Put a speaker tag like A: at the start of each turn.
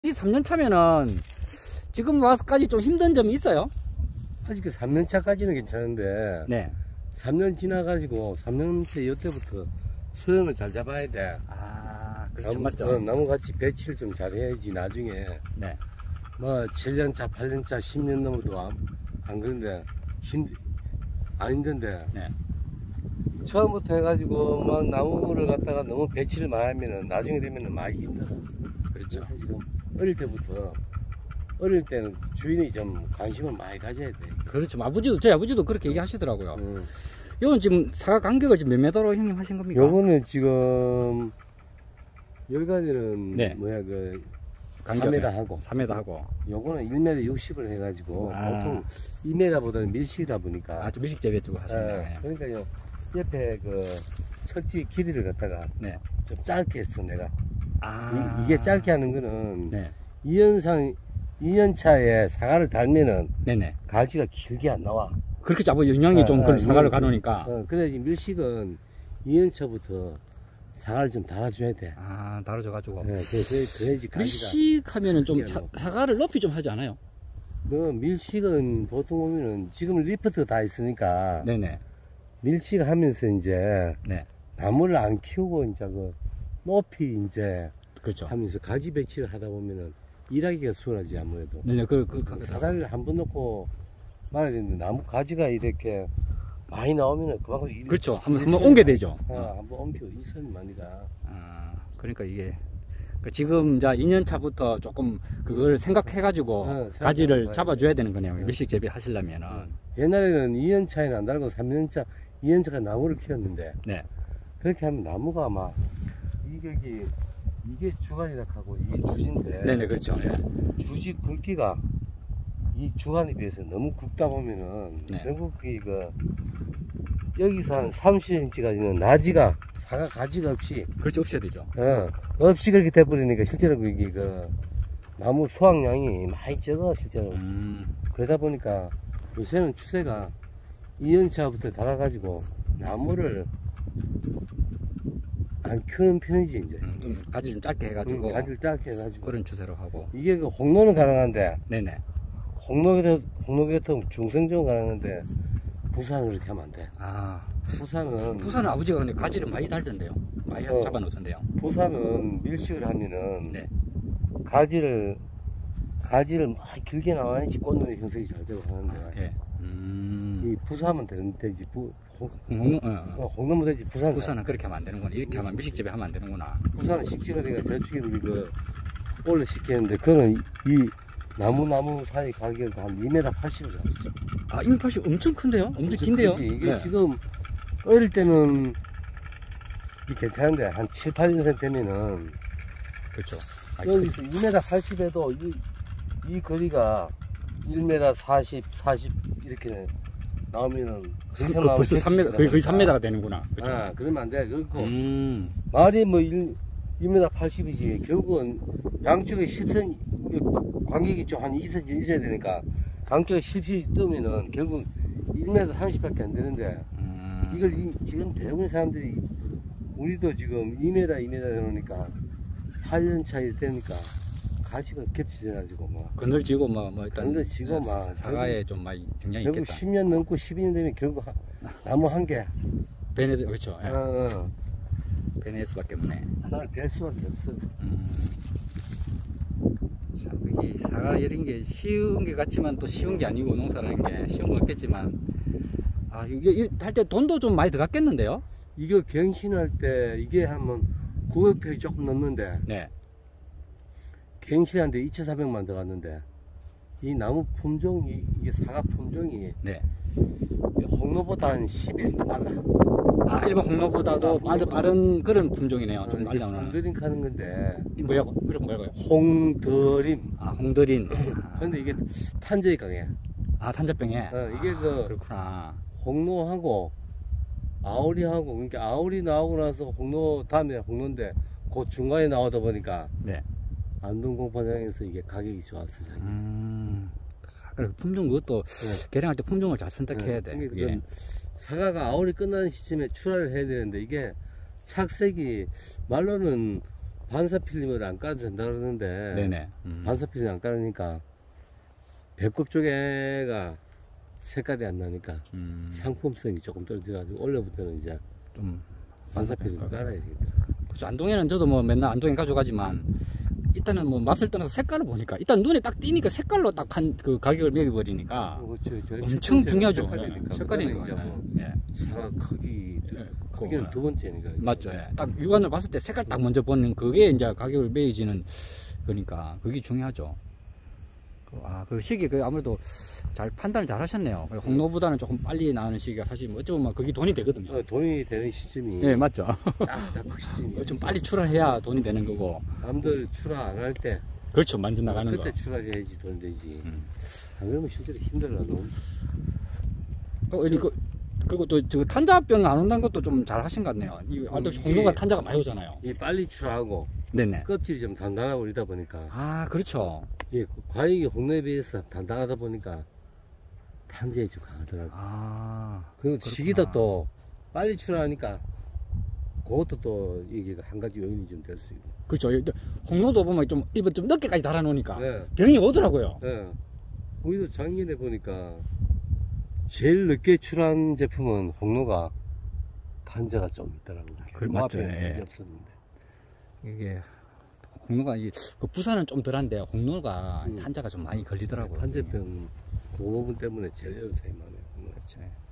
A: 이 3년 차면은 지금 와서까지 좀 힘든 점이 있어요?
B: 아직 3년 차까지는 괜찮은데
A: 네.
B: 3년 지나가지고 3년째 이때부터 수영을 잘 잡아야 돼.
A: 아, 그렇죠.
B: 나무,
A: 맞죠.
B: 나무같이 배치를 좀 잘해야지 나중에
A: 네.
B: 뭐 7년 차, 8년 차, 10년 넘어도 안 그런데 안 힘든데
A: 네.
B: 처음부터 해가지고 막 나무를 갖다가 너무 배치를 많이 하면은 나중에 되면은 많이 힘들어.
A: 그렇죠.
B: 그래서 지금 어릴 때는 주인이 좀 관심을 많이 가져야 돼.
A: 그렇죠. 저희 아버지도 그렇게 얘기하시더라고요. 이건 지금 사과 간격을 지금 몇 메터로 형님 하신 겁니까?
B: 요거는 지금 열가지는
A: 네.
B: 뭐야 그
A: 간격에
B: 3m 하고
A: 3m 하고.
B: 요거는 1m 60을 해가지고
A: 아.
B: 보통 2m보다는 밀실이다 보니까
A: 아, 좀 밀식 재배 두고 하시네.
B: 예, 그러니까 옆에 그 철지 길이를 갖다가
A: 네.
B: 좀 짧게 했어 내가.
A: 아.
B: 이게 짧게 하는 거는
A: 네.
B: 2년 차에 사과를 달면은
A: 네네.
B: 가지가 길게 안 나와.
A: 그렇게 잡아 영양이 좀 그런 사과를 가놓으니까.
B: 그래야지 밀식은 2년 차부터 사과를 좀 달아줘야 돼.
A: 아, 다뤄져가지고.
B: 네, 그래야지 가지가.
A: 밀식하면은 좀
B: 크게 안 나와.
A: 사과를 높이 좀 하지 않아요?
B: 밀식은 보통 보면은 지금 리프트가 다 있으니까
A: 네네.
B: 밀식 하면서 이제
A: 네.
B: 나무를 안 키우고 이제 그 높이 이제
A: 그렇죠.
B: 하면서 가지 배치를 하다 보면은 일하기가 수월하지 아무래도.
A: 네네.
B: 사다리를 한 번 놓고 말아야 되는데 나무 가지가 이렇게 많이 나오면은 그만큼
A: 그렇죠. 한번 옮겨야 되죠.
B: 한번 옮겨 일선이 많이 가.
A: 아, 그러니까 이게 지금 이제 2년 차부터 조금 그걸 생각해가지고 가지를 잡아줘야 되는 거네요. 밀식 재배 하시려면은.
B: 옛날에는 2년 차에는 안 달고 3년 차, 2년 차가 나무를 키웠는데
A: 네.
B: 그렇게 하면 나무가 막 이게 주간이라 하고 이게 주진데.
A: 네네, 그렇죠. 네.
B: 주지 굵기가 이 주간에 비해서 너무 굵다 보면은
A: 네.
B: 결국 여기서 한 30cm까지는 나지가 사과 가지가 없이
A: 그렇죠. 없어야 되죠.
B: 없이 그렇게 돼버리니까 실제로 나무 수확량이 많이 적어 실제로. 그러다 보니까 요새는 추세가 2년차부터 달아가지고 나무를 안 키우는 편이지 이제.
A: 좀 가지 좀 짧게 해가지고.
B: 가지를 짧게 해가지고.
A: 그런 추세로 하고.
B: 이게 그 홍로는 가능한데.
A: 네네.
B: 홍로계통 중성적으로 가능한데 부산은 그렇게 하면 안 돼.
A: 아.
B: 부산은
A: 아버지가 근데 가지를 많이 달던데요. 많이 잡아놓던데요.
B: 부산은 밀식을 하면은
A: 네.
B: 가지를 막 길게 나와야지 꽃눈의 형성이 잘 되고 하는데.
A: 예.
B: 이 부산은 되지. 홍로면 되지.
A: 부산은 그렇게 하면 안 되는구나. 이렇게 하면 밀식 재배 하면 안 되는구나.
B: 부산은 식지거리가 저쪽에 우리 원래 시키는데 그거는 이 나무 사이 가격을 한 2m 80을 잡았어.
A: 아, 2m80 엄청 큰데요? 엄청 긴데요?
B: 이게
A: 네.
B: 지금 어릴 때는 이 괜찮은데 한 7, 8년 되면은
A: 그렇죠.
B: 여기서 2m 80에도 이 거리가 1m 40 이렇게 나오면은
A: 벌써 3m, 거의 3m가 되는구나. 그렇죠.
B: 아, 그러면 안 돼. 그렇고
A: 말이
B: 뭐 1m 80이지. 결국은 양쪽에 10cm 간격이 좀 한 2cm 있어야 되니까 양쪽에 10cm 뜨면은 결국 1m 30밖에 안 되는데 이걸 지금 대부분 사람들이 우리도 지금 2m 해놓으니까 8년 차일 때니까 가지가 겹쳐져가지고 막
A: 그늘지고 뭐 일단
B: 그늘지고 막
A: 사과에 좀 많이 영향이
B: 결국
A: 있겠다.
B: 10년 넘고 12년 되면 결국 나무 한 개
A: 베네스 그렇죠. 베네스밖에 없네.
B: 하나를 뵐 수밖에 없어.
A: 참 이게 사과 이런 게 쉬운 게 같지만 또 쉬운 게 아니고 농사라는 게 쉬운 거 같겠지만 아 이게 할 때 돈도 좀 많이 들어갔겠는데요?
B: 이거 갱신할 때 이게 한번 900평이 조금 넘는데
A: 네.
B: 갱신하는데 2,400만 들어갔는데 이 나무 품종이 이게 사과 품종이
A: 네.
B: 홍로보다 한 10일 더 빨라.
A: 아, 일반 홍로보다도 빠른 그런 품종이네요. 좀 빨리 나오는.
B: 홍드림 하는 건데.
A: 이 뭐라고? 이런 뭐라고요?
B: 홍드림.
A: 아, 홍드린.
B: 근데 이게 탄저에 강해.
A: 아, 탄저병에.
B: 이게
A: 그렇구나.
B: 홍로하고 아오리하고 그러니까 아오리 나오고 나서 홍로 다음에 홍로인데 그 중간에 나오다 보니까
A: 네.
B: 안동공판장에서 이게 가격이 좋았어.
A: 그래 품종 그것도 개량할 때 품종을 잘 선택해야 돼.
B: 그게 사과가 아오리 끝나는 시점에 출하를 해야 되는데 이게 착색이 말로는 반사필름을 안 깔아도 된다 그러는데
A: 네네.
B: 반사필름 안 깔으니까 배꼽 쪽에가 색깔이 안 나니까 상품성이 조금 떨어져가지고 올해부터는 이제
A: 좀
B: 반사필름 깔아야 되겠다.
A: 그렇죠. 안동에는 저도 뭐 맨날 안동에 가져가지만 일단은 뭐 맛을 떠나서 색깔을 보니까 일단 눈에 딱 띄니까 색깔로 딱 그 가격을 매겨버리니까
B: 그렇죠.
A: 엄청 중요하죠.
B: 색깔이니까.
A: 색깔이니까.
B: 이제 뭐
A: 예.
B: 사과 크기는 두 번째니까.
A: 맞죠. 예. 딱 육안을 봤을 때 색깔 딱 먼저 보는 그게 이제 가격을 매기지는 거니까 그게 중요하죠. 그 시기 아무래도 잘 판단을 잘 하셨네요. 홍로보다는 조금 빨리 나오는 시기가 사실 뭐 어찌 보면 그게 돈이 되거든요.
B: 돈이 되는 시점이.
A: 예, 맞죠.
B: 딱 그 시점이.
A: 좀 빨리 출하해야 돈이 되는 거고.
B: 남들 출하 안 할 때.
A: 그렇죠. 만져 나가는 거.
B: 그때 출하해야지 돈 되지. 안 그러면 실제로 힘들어 너무.
A: 그리고 또 저 탄자병 안 온다는 것도 좀 잘 하신 것 같네요. 홍로가 탄자가 많이 오잖아요.
B: 이 빨리 출하하고
A: 네네.
B: 껍질이 좀 단단하고 이러다 보니까.
A: 아, 그렇죠.
B: 예, 과육이 홍로에 비해서 단단하다 보니까 탄저에 좀 강하더라고요.
A: 아,
B: 그리고
A: 그렇구나.
B: 시기도 또 빨리 출하하니까 그것도 또 이게 한 가지 요인이 좀 될 수 있고.
A: 그렇죠. 홍로도 보면 좀 입을 좀 늦게까지 달아놓으니까
B: 네.
A: 병이 오더라고요.
B: 예. 우리도 작년에 보니까 제일 늦게 출한 제품은 홍로가 탄저가 좀 있더라고요.
A: 맞죠.
B: 앞에는
A: 예.
B: 없었는데.
A: 이게 홍로가 그 부산은 좀 덜한데 홍로가 탄자가 좀 많이 걸리더라고요.
B: 탄저병 그 부분 때문에 제일 요새 많아요.
A: 그렇죠.